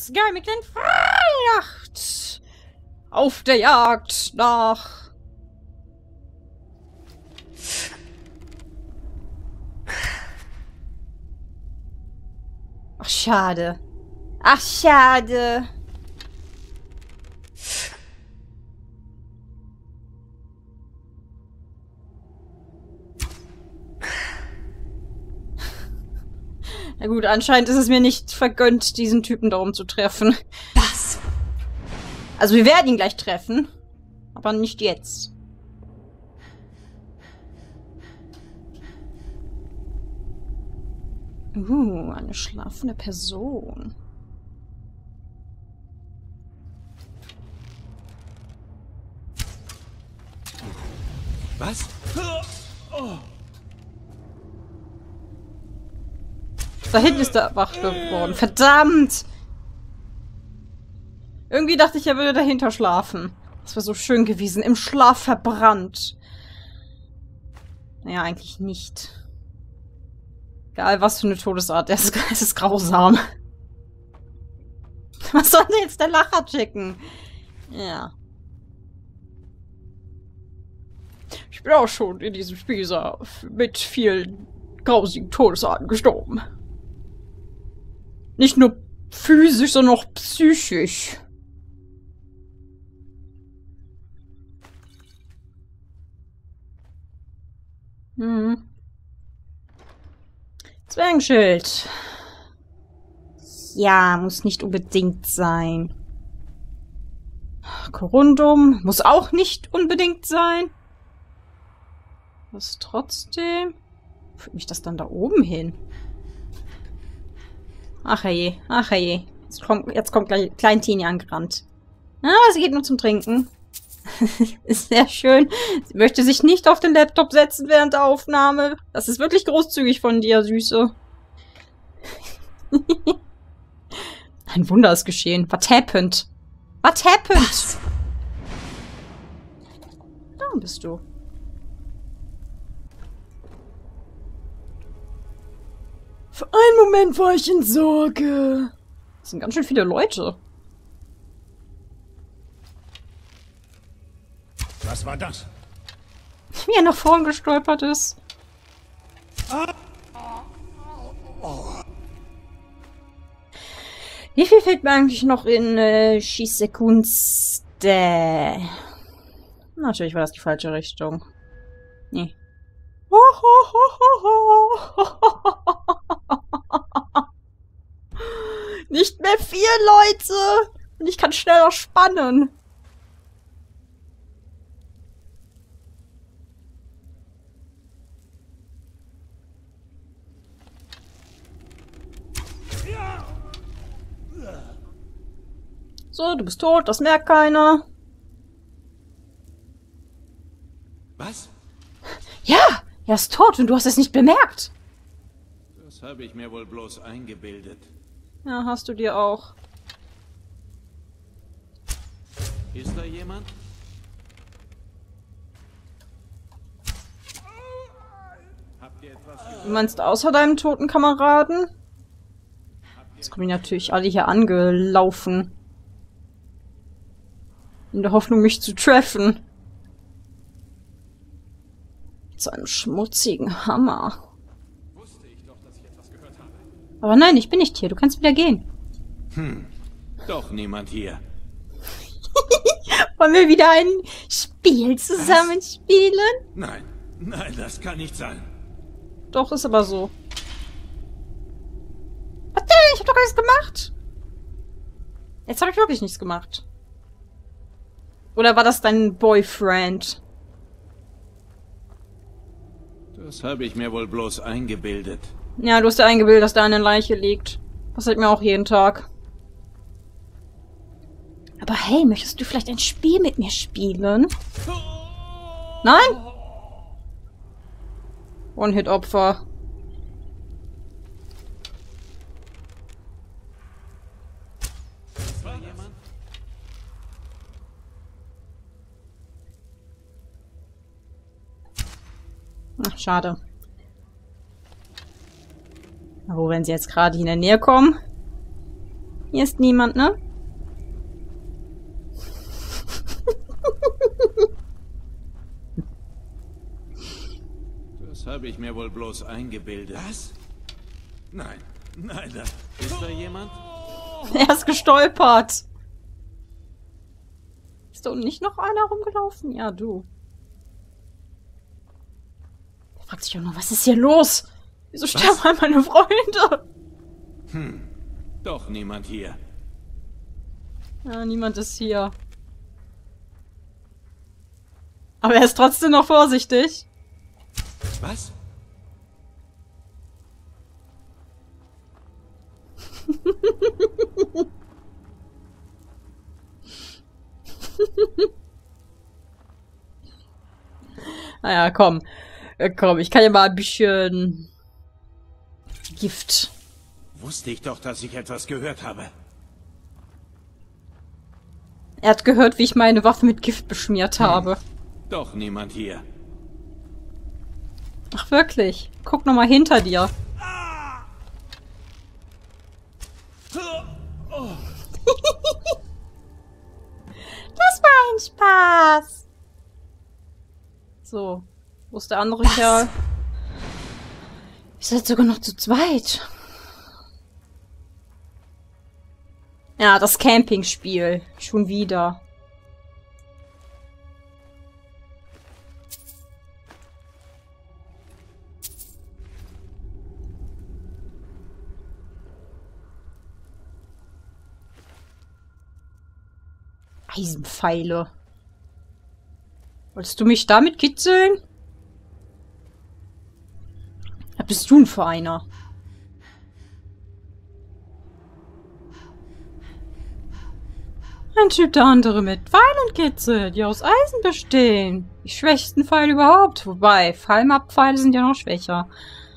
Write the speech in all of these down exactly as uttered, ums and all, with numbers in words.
das geheime kleine Freijacht. Auf der Jagd nach... Ach, schade. Ach, schade. Na gut, anscheinend ist es mir nicht vergönnt, diesen Typen da oben zu treffen. Was? Also wir werden ihn gleich treffen, aber nicht jetzt. Uh, eine schlafende Person. Was? Oh. Da hinten ist er wach geworden. Verdammt! Irgendwie dachte ich, er würde dahinter schlafen. Das wäre so schön gewesen. Im Schlaf verbrannt. Naja, eigentlich nicht. Egal, was für eine Todesart. Es ist, es ist grausam. Was soll denn jetzt der Lacher checken? Ja. Ich bin auch schon in diesem Spiel mit vielen grausigen Todesarten gestorben. Nicht nur physisch, sondern auch psychisch. Hm. Zwergenschild. Ja, muss nicht unbedingt sein. Korundum muss auch nicht unbedingt sein. Was trotzdem? Führt mich das dann da oben hin? Ach je, ach je. Jetzt kommt, jetzt kommt gleich Kleintini angerannt. Ah, sie geht nur zum Trinken. Ist sehr schön. Sie möchte sich nicht auf den Laptop setzen während der Aufnahme. Das ist wirklich großzügig von dir, Süße. Ein Wunder ist geschehen. What happened? What happened? Was? Da bist du. Für einen Moment war ich in Sorge. Das sind ganz schön viele Leute. Was war das? Wie er nach vorn gestolpert ist. Wie viel fehlt mir eigentlich noch in äh, Shisekunste? Natürlich war das die falsche Richtung. Nee. Nicht mehr vier Leute! Und ich kann schneller spannen. So, du bist tot, das merkt keiner. Was? Ja, er ist tot und du hast es nicht bemerkt. Das habe ich mir wohl bloß eingebildet. Ja, hast du dir auch. Ist da jemand? Habt ihr etwas Du gehört? meinst außer deinem toten Kameraden? Jetzt kommen die natürlich alle hier angelaufen. In der Hoffnung, mich zu treffen. Mit so einem schmutzigen Hammer. Wusste ich doch, dass ich etwas gehört habe. Aber nein, ich bin nicht hier. Du kannst wieder gehen. Hm, doch niemand hier. Wollen wir wieder ein Spiel zusammen spielen? Nein, nein, das kann nicht sein. Doch, ist aber so. Was denn? Ich hab doch alles gemacht. Jetzt habe ich wirklich nichts gemacht. Oder war das dein Boyfriend? Das habe ich mir wohl bloß eingebildet. Ja, du hast dir eingebildet, dass da eine Leiche liegt. Passiert mir auch jeden Tag. Aber hey, möchtest du vielleicht ein Spiel mit mir spielen? Nein? One-Hit-Opfer. War jemand? Ach, schade. Aber wenn sie jetzt gerade in der Nähe kommen. Hier ist niemand, ne? Das habe ich mir wohl bloß eingebildet. Was? Nein, nein, da ist da jemand? Er ist gestolpert. Ist da unten nicht noch einer rumgelaufen? Ja, du. Er fragt sich auch noch, was ist hier los? Wieso sterben all meine Freunde? Hm, doch niemand hier. Ja, niemand ist hier. Aber er ist trotzdem noch vorsichtig. Was? Naja, komm. Äh, komm, ich kann ja mal ein bisschen Gift. Wusste ich doch, dass ich etwas gehört habe. Er hat gehört, wie ich meine Waffe mit Gift beschmiert habe. Doch niemand hier. Ach, wirklich? Guck noch mal hinter dir. Das war ein Spaß. So. Wo ist der andere Kerl? Ihr seid sogar noch zu zweit. Ja, das Campingspiel. Schon wieder. Eisenpfeile. Wolltest du mich damit kitzeln? Was bist du denn für einer? Ein Typ, der andere mit Pfeilen kitzelt, die aus Eisen bestehen. Die schwächsten Pfeile überhaupt. Wobei, Fallmap-Pfeile sind ja noch schwächer.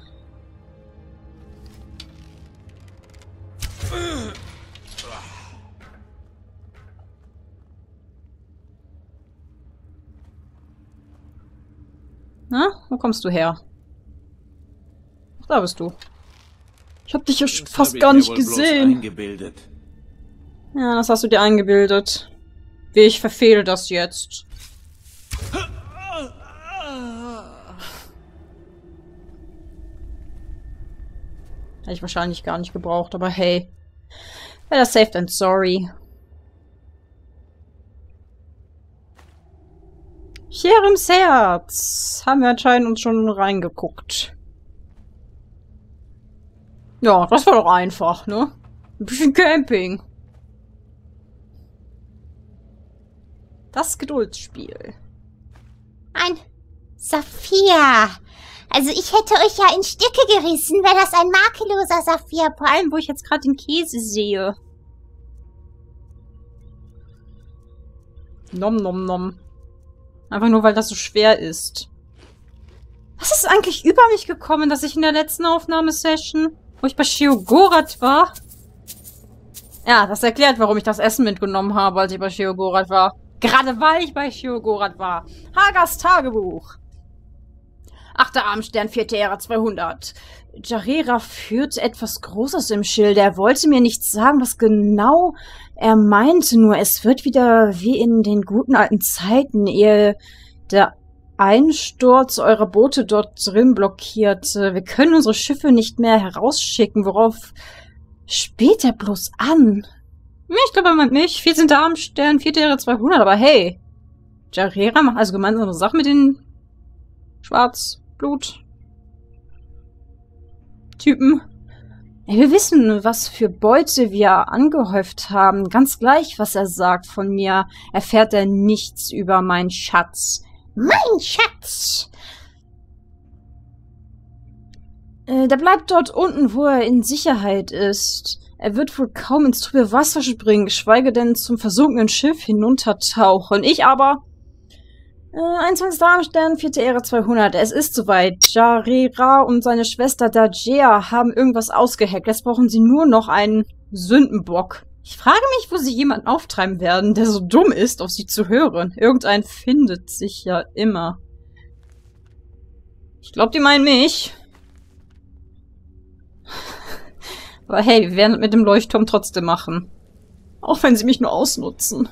Na, wo kommst du her? Ach, da bist du. Ich hab dich ja Das fast hab ich gar mir nicht wohl bloß gesehen. eingebildet. Ja, das hast du dir eingebildet. Wie ich verfehle das jetzt. Hätte ich wahrscheinlich gar nicht gebraucht, aber hey. Better safe than sorry. Cherems Herz. Haben wir anscheinend uns schon reingeguckt. Ja, das war doch einfach, ne? Ein bisschen Camping. Das Geduldsspiel. Ein Saphir. Also ich hätte euch ja in Stücke gerissen, wäre das ein makelloser Saphir. Vor allem, wo ich jetzt gerade den Käse sehe. Nom nom nom. Einfach nur, weil das so schwer ist. Was ist eigentlich über mich gekommen, dass ich in der letzten Aufnahmesession, wo ich bei Sheogorath war? Ja, das erklärt, warum ich das Essen mitgenommen habe, als ich bei Sheogorath war. Gerade weil ich bei Sheogorath war. Hagas Tagebuch. Achter Abendstern, vierte Ära zweihundert. Jarera führt etwas Großes im Schild. Er wollte mir nicht sagen, was genau er meinte, nur es wird wieder wie in den guten alten Zeiten, ehe der Einsturz eurer Boote dort drin blockierte. Wir können unsere Schiffe nicht mehr herausschicken. Worauf spielt er bloß an? Ich glaube, er meint mich. vierzehnter Abendstern, vierte Ära zweihundert, aber hey. Jarera macht also gemeinsame Sachen mit den Schwarzblut Typen. Wir wissen, was für Beute wir angehäuft haben. Ganz gleich, was er sagt von mir, erfährt er nichts über meinen Schatz. Mein Schatz! Äh, der bleibt dort unten, wo er in Sicherheit ist. Er wird wohl kaum ins trübe Wasser springen, geschweige denn zum versunkenen Schiff hinuntertauchen. Ich aber... Äh, einundzwanzigster Abendstern, vierte Ära zweihundert. Es ist soweit. Jarera und seine Schwester Dajea haben irgendwas ausgeheckt. Jetzt brauchen sie nur noch einen Sündenbock. Ich frage mich, wo sie jemanden auftreiben werden, der so dumm ist, auf sie zu hören. Irgendein findet sich ja immer. Ich glaube, die meinen mich. Aber hey, wir werden es mit dem Leuchtturm trotzdem machen. Auch wenn sie mich nur ausnutzen.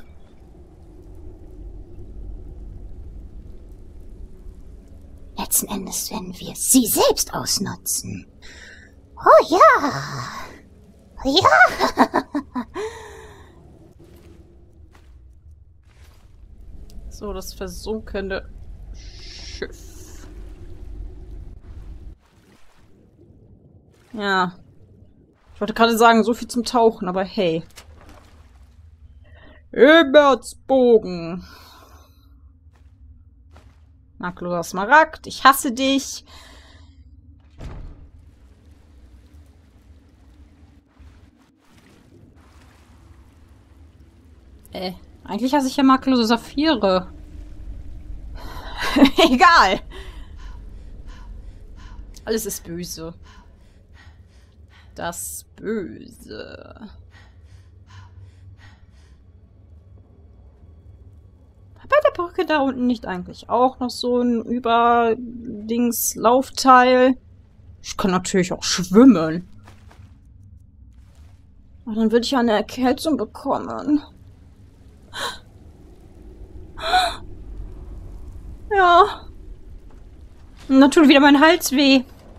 Letzten Endes werden wir sie selbst ausnutzen. Oh ja. Ja. So, das versunkene Schiff. Ja. Ich wollte gerade sagen, so viel zum Tauchen, aber hey. Ebertsbogen. Makelloser Smaragd, ich hasse dich. Äh, eigentlich hasse ich ja makellose Saphire. Egal. Alles ist böse. Das Böse. Bei der Brücke da unten nicht eigentlich auch noch so ein Überdings-Laufteil? Ich kann natürlich auch schwimmen. Aber dann würde ich ja eine Erkältung bekommen. Ja. Und dann tut wieder mein Hals weh.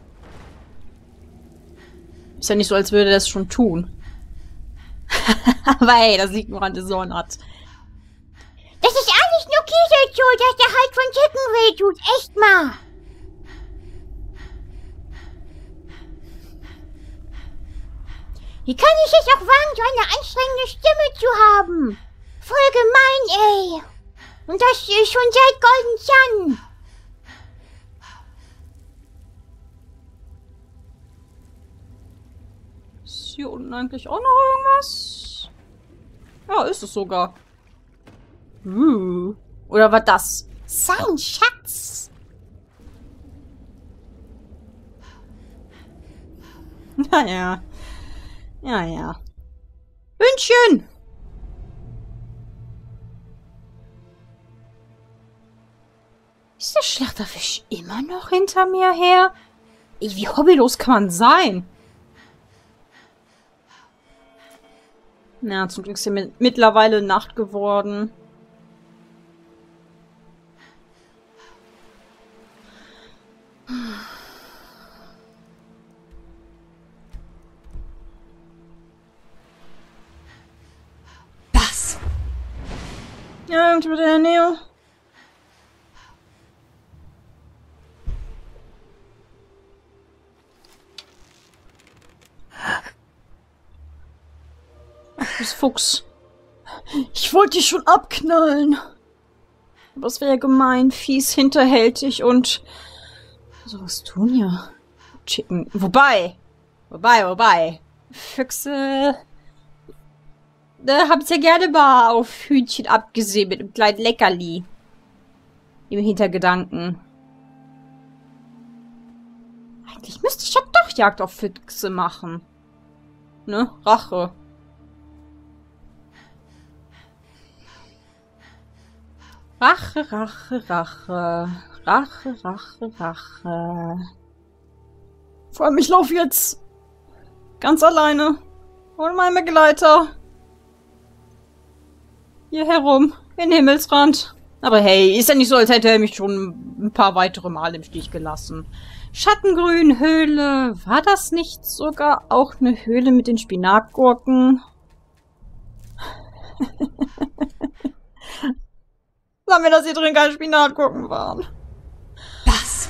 Ist ja nicht so, als würde das schon tun. Aber hey, das liegt nur an der Sonnenart. Das ist alles nur Kieselcho, dass der Hals von Chicken weh tut. Echt mal. Wie kann ich es auch wagen, so eine anstrengende Stimme zu haben? Voll gemein, ey. Und das schon seit Golden Sun. Ist hier unten eigentlich auch noch irgendwas? Ja, ist es sogar. Uh. Oder war das? Sein Schatz. Naja. Ja, ja. Hündchen! Ist der Schlachterfisch immer noch hinter mir her? Ey, wie hobbylos kann man sein? Na, zum Glück ist ja mit mittlerweile Nacht geworden. Was? Ja, irgendwie mit der Nähe. Du Fuchs. Ich wollte dich schon abknallen. Aber es wäre ja gemein, fies, hinterhältig und sowas tun ja. Chicken. Wobei. Wobei, wobei. Füchse. Da hab's ja gerne mal auf Hühnchen abgesehen mit einem kleinen Leckerli. Im Hintergedanken. Eigentlich müsste ich ja doch Jagd auf Füchse machen. Ne? Rache. Rache, Rache, Rache. Rache, Rache, Rache. Vor allem, ich laufe jetzt ganz alleine. Ohne meinen Begleiter. Hier herum. In Himmelsrand. Aber hey, ist ja nicht so, als hätte er mich schon ein paar weitere Mal im Stich gelassen. Schattengrün, Höhle. War das nicht sogar auch eine Höhle mit den Spinatgurken? Sag mir, dass hier drin keine Spinatgurken waren. Was?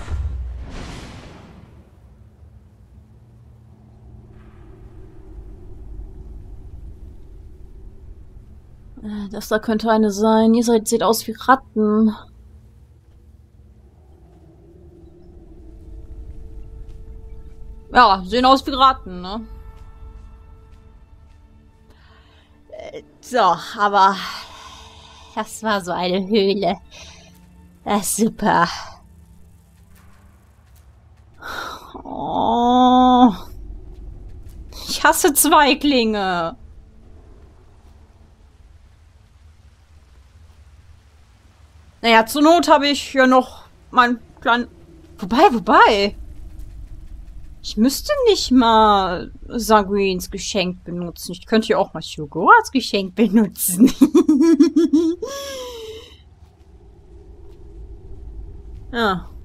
Das da könnte eine sein. Ihr seid, seht aus wie Ratten. Ja, sehen aus wie Ratten, ne? So, aber das war so eine Höhle. Das ist super. Oh. Ich hasse Zweiglinge. Naja, zur Not habe ich ja noch meinen kleinen... Wobei, wobei. Ich müsste nicht mal Sanguins Geschenk benutzen. Ich könnte ja auch mal Shogoras Geschenk benutzen. Ja.